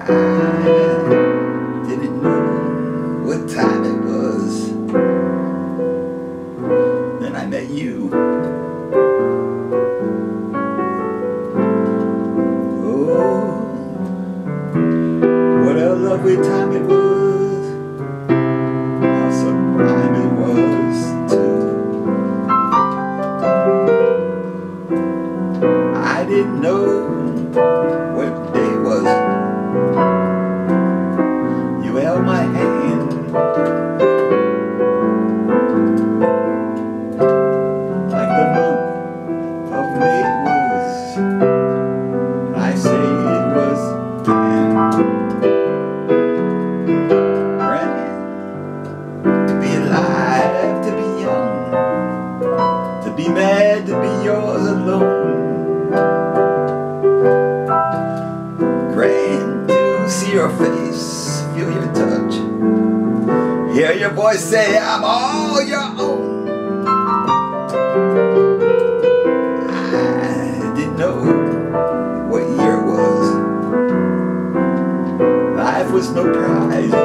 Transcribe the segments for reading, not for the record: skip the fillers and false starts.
I didn't know what time it was. Then I met you. Oh, what a lovely time it was. How sublime it was too. I didn't know what day it was. You held my hand, like the month of May it was. I say it was grand to be alive, to be young, to be mad, to be yours alone. Grand to see your face, feel your touch, hear your voice say, I'm all your own. I didn't know what year it was. Life was no prize.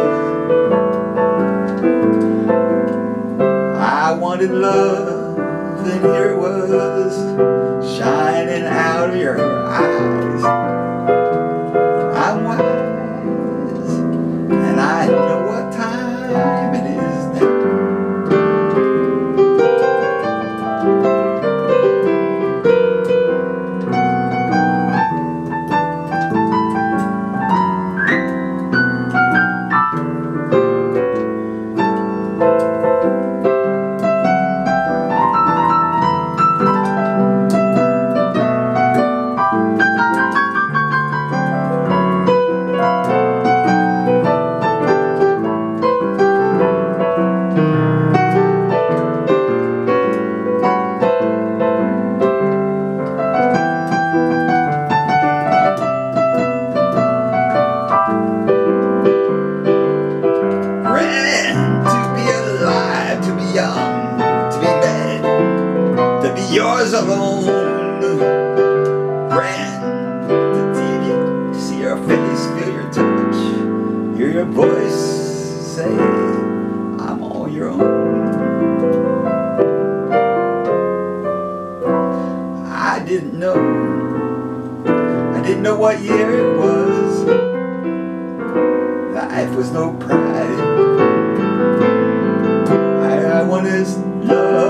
I wanted love, and here it was, shining out of your eyes. I'm wise, and I know what time it is now. Yours alone, grand to TV, see your face, feel your touch, hear your voice say, I'm all your own. I didn't know what year it was. Life was no pride. I wanted love.